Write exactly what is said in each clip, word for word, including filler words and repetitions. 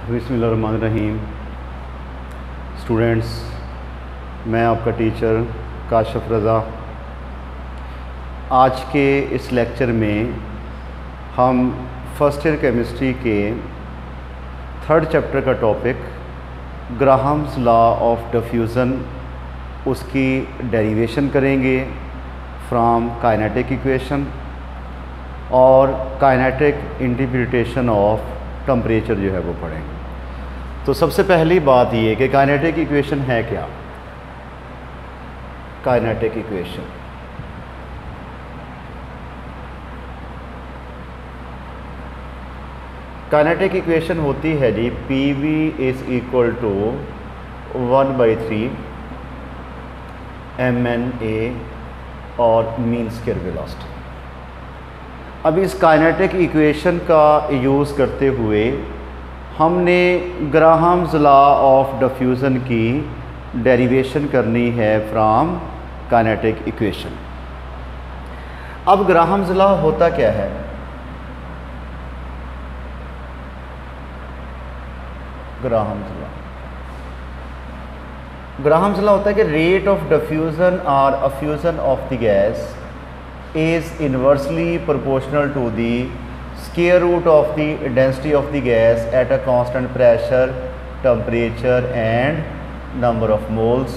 बिस्मिल्लाहिर्रहमानिर्रहीम। स्टूडेंट्स, मैं आपका टीचर काशिफ रज़ा। आज के इस लेक्चर में हम फर्स्ट ईयर केमिस्ट्री के थर्ड चैप्टर का topic Graham's law of diffusion, उसकी डेरिवेशन करेंगे फ्रॉम काइनेटिक इक्वेशन और काइनेटिक इंटरप्रिटेशन ऑफ टेम्परेचर जो है वो पढ़ेंगे। तो सबसे पहली बात ये कि काइनेटिक इक्वेशन है क्या। काइनेटिक इक्वेशन काइनेटिक इक्वेशन होती है जी P V is equal to one by three M N A और मीन स्क्वायर वेलोसिटी। अब इस काइनेटिक इक्वेशन का यूज़ करते हुए हमने ग्राहम्स लॉ ऑफ डिफ्यूज़न की डेरिवेशन करनी है फ्रॉम काइनेटिक इक्वेशन। अब ग्राहम्स लॉ होता क्या है? ग्राहम्स लॉ ग्राहम्स लॉ होता है कि रेट ऑफ डिफ्यूज़न और effusion of the gas is inversely proportional to the square root of the density of the gas at a constant pressure, temperature and number of moles।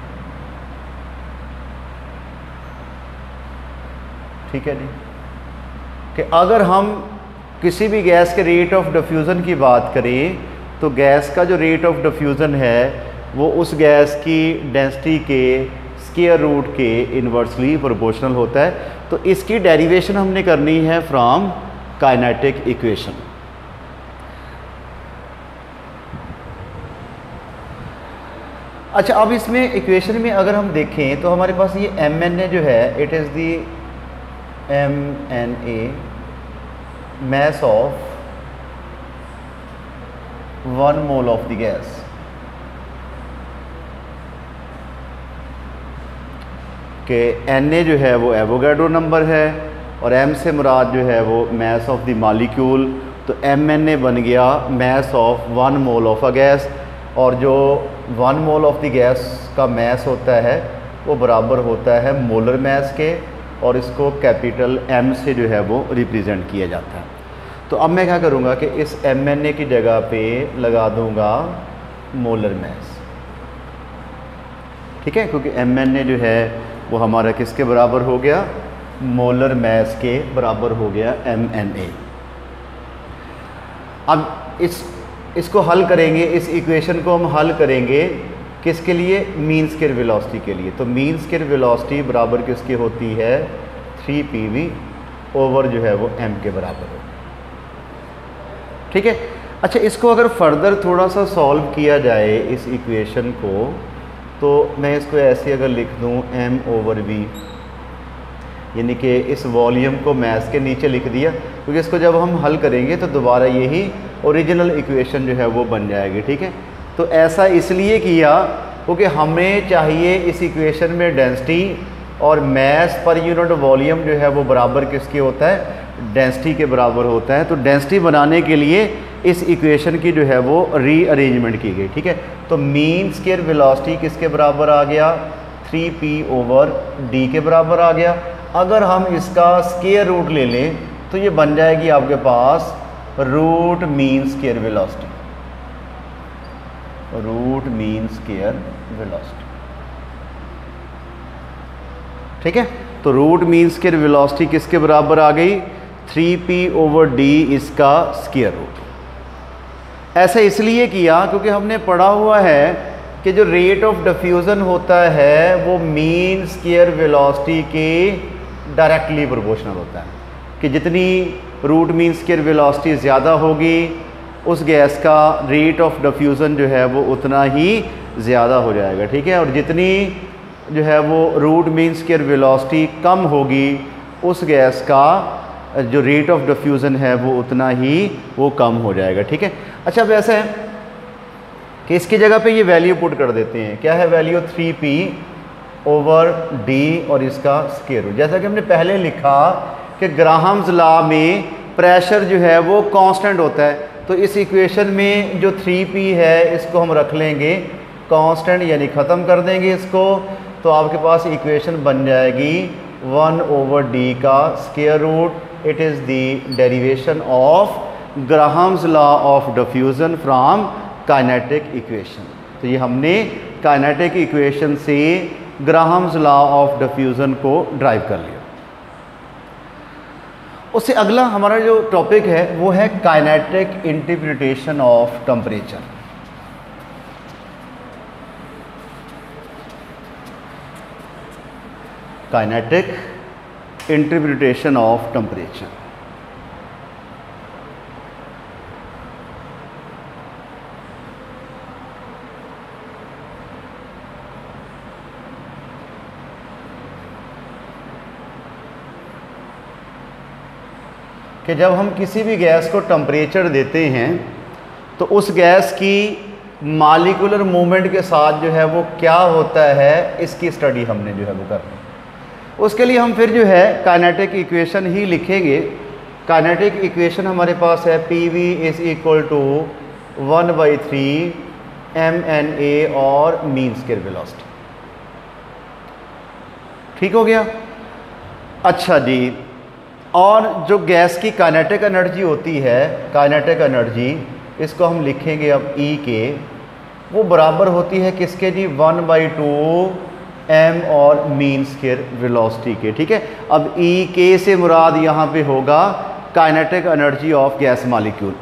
ठीक है जी, कि अगर हम किसी भी गैस के रेट ऑफ डिफ्यूज़न की बात करें तो गैस का जो रेट ऑफ डिफ्यूज़न है वो उस गैस की डेंसिटी के स्क्वायर रूट के इन्वर्सली प्रोपोर्शनल होता है। तो इसकी डेरिवेशन हमने करनी है फ्रॉम काइनेटिक इक्वेशन। अच्छा, अब इसमें इक्वेशन में अगर हम देखें तो हमारे पास ये एम एन ए जो है, it is the M N A mass of one mole of the gas। कि एन ए जो है वो एवोगाड्रो नंबर है और एम से मुराद जो है वो मैस ऑफ द मॉलिक्यूल। तो एम एन ए बन गया mass of one mole of a gas, और जो one mole of the gas का मैस होता है वो बराबर होता है मोलर मैस के, और इसको कैपिटल एम से जो है वो रिप्रेजेंट किया जाता है। तो अब मैं क्या करूँगा कि इस एम एन ए की जगह पे लगा दूँगा मोलर मैस। ठीक है, क्योंकि एम एन ए जो है वो हमारा किसके बराबर हो गया? मोलर मैस के बराबर हो गया एम एन ए। अब इस इसको हल करेंगे, इस इक्वेशन को हम हल करेंगे किसके लिए? मीन स्क्वायर वेलोसिटी के लिए। तो मीन स्क्वायर वेलोसिटी बराबर किसकी होती है? थ्री पी वी ओवर जो है वो एम के बराबर हो। ठीक है। अच्छा, इसको अगर फर्दर थोड़ा सा सॉल्व किया जाए इस इक्वेशन को, तो मैं इसको ऐसे अगर लिख दूँ m ओवर v, यानी कि इस वॉल्यूम को मैस के नीचे लिख दिया, क्योंकि इसको जब हम हल करेंगे तो दोबारा यही ओरिजिनल इक्वेशन जो है वो बन जाएगी। ठीक है। तो ऐसा इसलिए किया क्योंकि हमें चाहिए इस इक्वेशन में डेंसिटी और मैस पर यूनिट वॉल्यूम जो है वो बराबर किसके होता है? डेंसिटी के बराबर होता है। तो डेंसिटी बनाने के लिए इस इक्वेशन की जो है वो रीअरेंजमेंट की गई। ठीक है। तो मीन स्क्वायर वेलोसिटी किसके बराबर आ गया? थ्री पी ओवर डी के बराबर आ गया। अगर हम इसका स्क्वायर रूट ले लें तो ये बन जाएगी आपके पास root mean square velocity, root mean square velocity. ठीक है। तो रूट मीन स्क्वायर वेलोसिटी किसके बराबर आ गई? थ्री पी ओवर डी इसका स्क्वायर रूट। ऐसा इसलिए किया क्योंकि हमने पढ़ा हुआ है कि जो रेट ऑफ डिफ्यूज़न होता है वो मीन स्क्वायर वेलोसिटी के डायरेक्टली प्रोपोर्शनल होता है, कि जितनी रूट मीन स्क्वायर वेलोसिटी ज़्यादा होगी उस गैस का रेट ऑफ डिफ्यूज़न जो है वो उतना ही ज़्यादा हो जाएगा। ठीक है। और जितनी जो है वो रूट मीन स्क्वायर वेलोसिटी कम होगी उस गैस का जो रेट ऑफ डिफ्यूज़न है वो उतना ही वो कम हो जाएगा। ठीक है। अच्छा, अब ऐसा है कि इसकी जगह पे ये वैल्यू पुट कर देते हैं। क्या है value? Three P over D और इसका स्क्वायर रूट। जैसा कि हमने पहले लिखा कि ग्राहम्स लॉ में प्रेशर जो है वो कांस्टेंट होता है, तो इस इक्वेशन में जो थ्री पी है इसको हम रख लेंगे कांस्टेंट, यानी ख़त्म कर देंगे इसको। तो आपके पास इक्वेशन बन जाएगी वन ओवर डी का square root, it is the derivation of Graham's law of diffusion from kinetic equation. तो ये हमने काइनेटिक इक्वेशन से ग्राहम्स लॉ ऑफ डिफ्यूज़न को ड्राइव कर लिया। उससे अगला हमारा जो टॉपिक है वो है kinetic interpretation of temperature. Kinetic interpretation of temperature. कि जब हम किसी भी गैस को टेम्परेचर देते हैं तो उस गैस की मॉलिक्यूलर मूवमेंट के साथ जो है वो क्या होता है, इसकी स्टडी हमने जो है वो करनी। उसके लिए हम फिर जो है काइनेटिक इक्वेशन ही लिखेंगे। काइनेटिक इक्वेशन हमारे पास है P V is equal to one by three M N A और मीन स्क्वायर वेलोसिटी। ठीक हो गया। अच्छा जी, और जो गैस की काइनेटिक एनर्जी होती है, काइनेटिक एनर्जी इसको हम लिखेंगे अब ई के, वो बराबर होती है किसके जी, वन बाई टू एम और मीन स्क्वायर वेलोसिटी के। ठीक है। अब ई के से मुराद यहाँ पे होगा kinetic energy of gas molecule.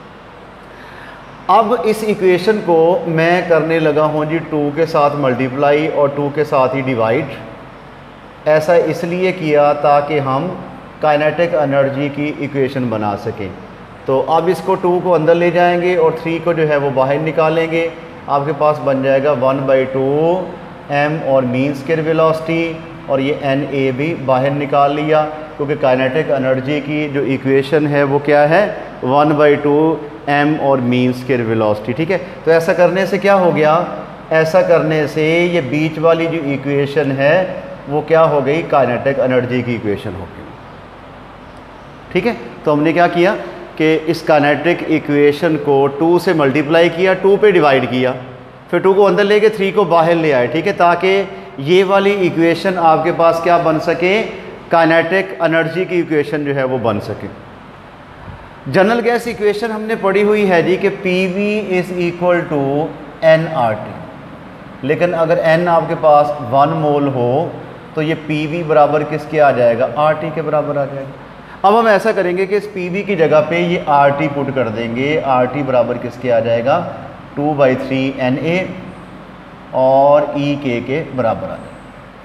अब इस इक्वेशन को मैं करने लगा हूँ जी टू के साथ मल्टीप्लाई और टू के साथ ही डिवाइड। ऐसा इसलिए किया ताकि हम काइनेटिक एनर्जी की इक्वेशन बना सकें। तो अब इसको टू को अंदर ले जाएंगे और थ्री को जो है वो बाहर निकालेंगे। आपके पास बन जाएगा वन बाई टू एम और मीन स्क्वायर वेलोसिटी, और ये एन ए भी बाहर निकाल लिया क्योंकि काइनेटिक एनर्जी की जो इक्वेशन है वो क्या है, वन बाई टू एम और मीन स्क्वायर वेलोसिटी। ठीक है। तो ऐसा करने से क्या हो गया, ऐसा करने से ये बीच वाली जो इक्वेशन है वो क्या हो गई, काइनेटिक एनर्जी की इक्वेशन हो गई। ठीक है। तो हमने क्या किया कि इस काइनेटिक इक्वेशन को टू से मल्टीप्लाई किया, टू पे डिवाइड किया, फिर टू को अंदर लेके थ्री को बाहर ले आए। ठीक है। ताकि ये वाली इक्वेशन आपके पास क्या बन सके, काइनेटिक एनर्जी की इक्वेशन जो है वो बन सके। जनरल गैस इक्वेशन हमने पढ़ी हुई है जी कि P V is equal to N R T, लेकिन अगर एन आपके पास वन मोल हो तो ये पी वी बराबर किसके आ जाएगा, आर टी के बराबर आ जाएगा। अब हम ऐसा करेंगे कि इस पी वी की जगह पे ये आर टी पुट कर देंगे। आर टी बराबर किसके आ जाएगा, two by three N A और ई के के बराबर आ जाएगा।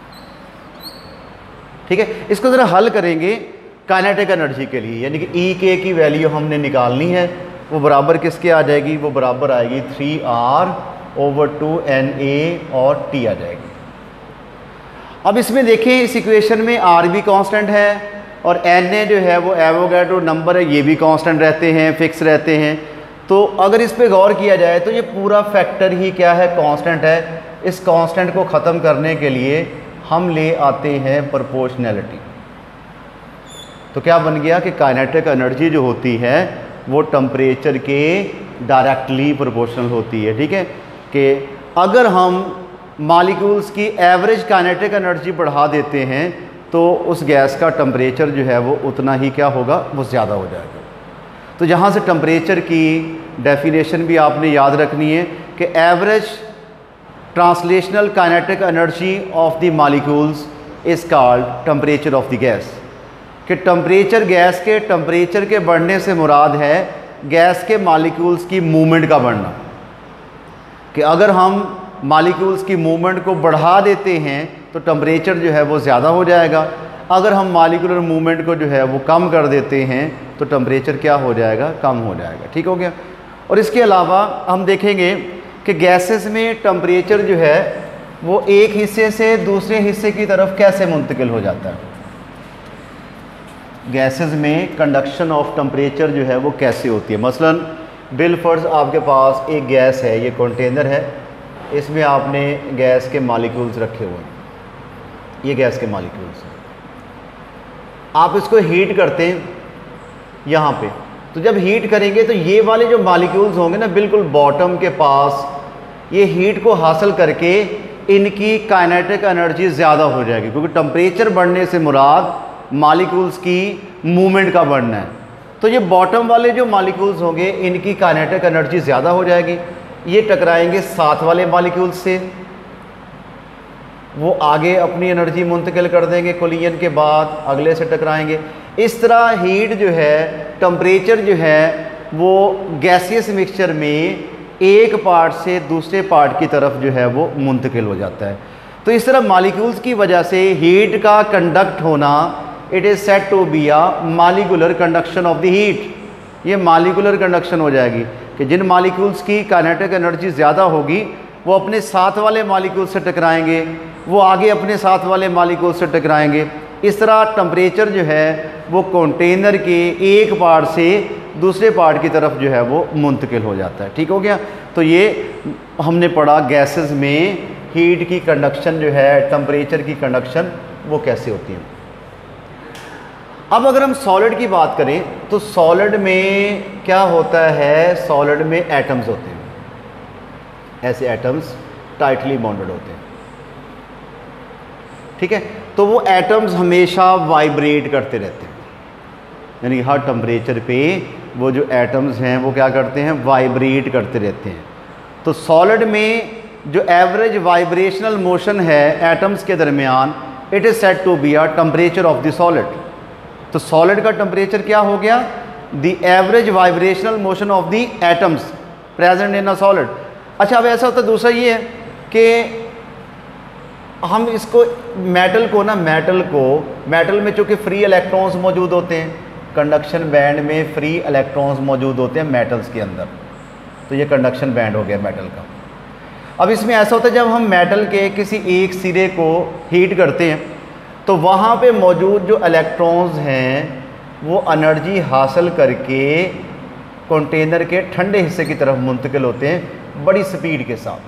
ठीक है। इसको ज़रा हल करेंगे काइनेटिक एनर्जी के लिए, यानी कि ई के की वैल्यू हमने निकालनी है। वो बराबर किसके आ जाएगी, वो बराबर आएगी three R over two N A और टी आ जाएगी। अब इसमें देखें इस इक्वेशन में आर भी कांस्टेंट है और एन ए जो है वो एवोगैड्रो नंबर है, ये भी कांस्टेंट रहते हैं, फिक्स रहते हैं। तो अगर इस पे गौर किया जाए तो ये पूरा फैक्टर ही क्या है, कांस्टेंट है। इस कांस्टेंट को ख़त्म करने के लिए हम ले आते हैं प्रोपोर्शनैलिटी। तो क्या बन गया कि काइनेटिक एनर्जी जो होती है वो टेम्परेचर के डायरेक्टली प्रोपोर्शनल होती है। ठीक है। कि अगर हम मॉलिक्यूल्स की एवरेज काइनेटिक एनर्जी बढ़ा देते हैं तो उस गैस का टेम्परेचर जो है वो उतना ही क्या होगा, वो ज़्यादा हो जाएगा। तो यहाँ से टेम्परेचर की डेफिनेशन भी आपने याद रखनी है कि average translational kinetic energy of the molecules is called temperature of the gas. कि टेम्परेचर गैस के टेम्परेचर के बढ़ने से मुराद है गैस के मॉलिक्यूल्स की मूवमेंट का बढ़ना। कि अगर हम मॉलिक्यूल्स की मूवमेंट को बढ़ा देते हैं तो टेम्परेचर जो है वो ज़्यादा हो जाएगा। अगर हम मॉलिक्यूलर मूवमेंट को जो है वो कम कर देते हैं तो टेम्परेचर क्या हो जाएगा, कम हो जाएगा। ठीक हो गया। और इसके अलावा हम देखेंगे कि गैसेस में टेम्परेचर जो है वो एक हिस्से से दूसरे हिस्से की तरफ कैसे मुंतकिल हो जाता है। गैसेस में कंडक्शन ऑफ टेम्परेचर जो है वो कैसे होती है। मसलन बिलफर्ज आपके पास एक गैस है, ये कंटेनर है, इसमें आपने गैस के मॉलिक्यूल्स रखे हुए हैं, ये गैस के मॉलिक्यूल्स हैं। आप इसको हीट करते हैं यहाँ पे, तो जब हीट करेंगे तो ये वाले जो मॉलिक्यूल्स होंगे ना बिल्कुल बॉटम के पास, ये हीट को हासिल करके इनकी काइनेटिक एनर्जी ज़्यादा हो जाएगी, क्योंकि टेम्परेचर बढ़ने से मुराद मॉलिक्यूल्स की मूवमेंट का बढ़ना है। तो ये बॉटम वाले जो मॉलिक्यूल्स होंगे इनकी काइनेटिक एनर्जी ज़्यादा हो जाएगी, ये टकराएंगे साथ वाले मॉलिक्यूल्स से, वो आगे अपनी एनर्जी मुंतकिल कर देंगे, कोलिजन के बाद अगले से टकराएंगे। इस तरह हीट जो है, टेम्परेचर जो है वो गैसियस मिक्सचर में एक पार्ट से दूसरे पार्ट की तरफ जो है वो मुंतकिल हो जाता है। तो इस तरह मॉलिक्यूल्स की वजह से हीट का कंडक्ट होना, it is said to be a molecular conduction of the heat. ये मॉलिक्यूलर कंडक्शन हो जाएगी कि जिन मॉलिक्यूल्स की काइनेटिक एनर्जी ज़्यादा होगी वो अपने साथ वाले मॉलिक्यूल से टकराएंगे, वो आगे अपने साथ वाले मॉलिक्यूल से टकराएंगे। इस तरह टेम्परेचर जो है वो कंटेनर के एक पार्ट से दूसरे पार्ट की तरफ जो है वो मुंतकिल हो जाता है। ठीक हो गया। तो ये हमने पढ़ा गैसेस में हीट की कंडक्शन जो है, टेम्परेचर की कंडक्शन वो कैसे होती है। अब अगर हम सॉलिड की बात करें तो सॉलिड में क्या होता है, सॉलिड में एटम्स होते हैं, ऐसे एटम्स टाइटली बॉन्डेड होते हैं। ठीक है, तो वो एटम्स हमेशा वाइब्रेट करते रहते हैं, यानी हर टेम्परेचर पे वो जो एटम्स हैं वो क्या करते हैं, वाइब्रेट करते रहते हैं। तो सॉलिड में जो एवरेज वाइब्रेशनल मोशन है एटम्स के दरमियान, it is said to be a temperature of the solid. तो सॉलिड का टेम्परेचर क्या हो गया, the average vibrational motion of the atoms present in a solid. अच्छा, अब ऐसा होता है, दूसरा ये है कि हम इसको मेटल को ना मेटल को मेटल में चूँकि फ्री इलेक्ट्रॉन्स मौजूद होते हैं, कंडक्शन बैंड में फ्री इलेक्ट्रॉन्स मौजूद होते हैं मेटल्स के अंदर, तो ये कंडक्शन बैंड हो गया मेटल का। अब इसमें ऐसा होता है जब हम मेटल के किसी एक सिरे को हीट करते हैं तो वहाँ पे मौजूद जो इलेक्ट्रॉन्स हैं वो एनर्जी हासिल करके कंटेनर के ठंडे हिस्से की तरफ मुंतकिल होते हैं बड़ी स्पीड के साथ।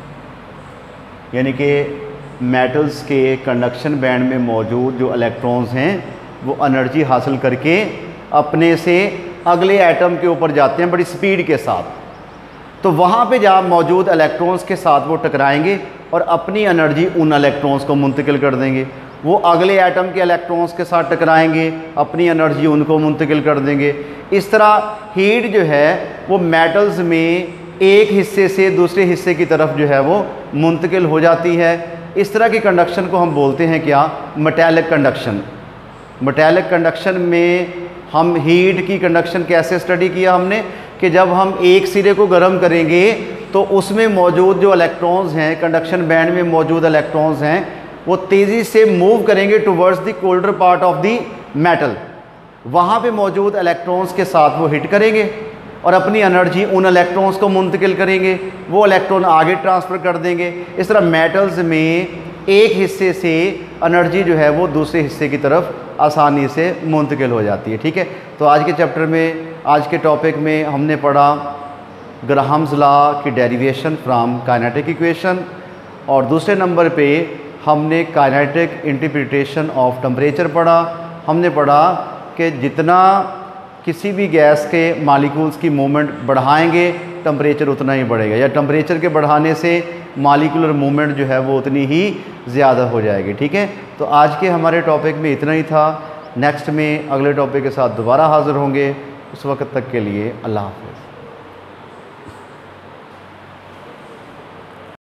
यानी कि मेटल्स के कंडक्शन बैंड में मौजूद जो इलेक्ट्रॉन्स हैं वो एनर्जी हासिल करके अपने से अगले एटम के ऊपर जाते हैं बड़ी स्पीड के साथ। तो वहाँ पे जहाँ मौजूद इलेक्ट्रॉन्स के साथ वो टकराएंगे और अपनी एनर्जी उन इलेक्ट्रॉन्स को मुंतकिल कर देंगे। वो अगले एटम के इलेक्ट्रॉन्स के साथ टकराएंगे, अपनी एनर्जी उनको मुंतकिल कर देंगे। इस तरह हीट जो है वो मेटल्स में एक हिस्से से दूसरे हिस्से की तरफ जो है वो मुंतकिल हो जाती है। इस तरह की कंडक्शन को हम बोलते हैं क्या, मेटालिक कंडक्शन। मेटालिक कंडक्शन में हम हीट की कंडक्शन कैसे स्टडी किया हमने कि जब हम एक सिरे को गर्म करेंगे तो उसमें मौजूद जो इलेक्ट्रॉन्स हैं, कंडक्शन बैंड में मौजूद इलेक्ट्रॉन्स हैं, वो तेज़ी से मूव करेंगे towards the colder part of the metal. वहाँ पे मौजूद इलेक्ट्रॉन्स के साथ वो हिट करेंगे और अपनी एनर्जी उन इलेक्ट्रॉन्स को मुंतकिल करेंगे, वो इलेक्ट्रॉन आगे ट्रांसफ़र कर देंगे। इस तरह मेटल्स में एक हिस्से से एनर्जी जो है वो दूसरे हिस्से की तरफ आसानी से मुंतकिल हो जाती है। ठीक है, तो आज के चैप्टर में, आज के टॉपिक में हमने पढ़ा ग्राहम्स लॉ की डेरिवेशन फ्रॉम काइनेटिक इक्वेशन, और दूसरे नंबर पे हमने काइनेटिक इंटरप्रिटेशन ऑफ टेम्परेचर पढ़ा। हमने पढ़ा कि जितना किसी भी गैस के मॉलिक्यूल्स की मूवमेंट बढ़ाएंगे टेम्परेचर उतना ही बढ़ेगा, या टेम्परेचर के बढ़ाने से मॉलिक्यूलर मूवमेंट जो है वो उतनी ही ज़्यादा हो जाएगी। ठीक है, तो आज के हमारे टॉपिक में इतना ही था। नेक्स्ट में अगले टॉपिक के साथ दोबारा हाज़िर होंगे। उस वक्त तक के लिए अल्लाह हाफ़िज़।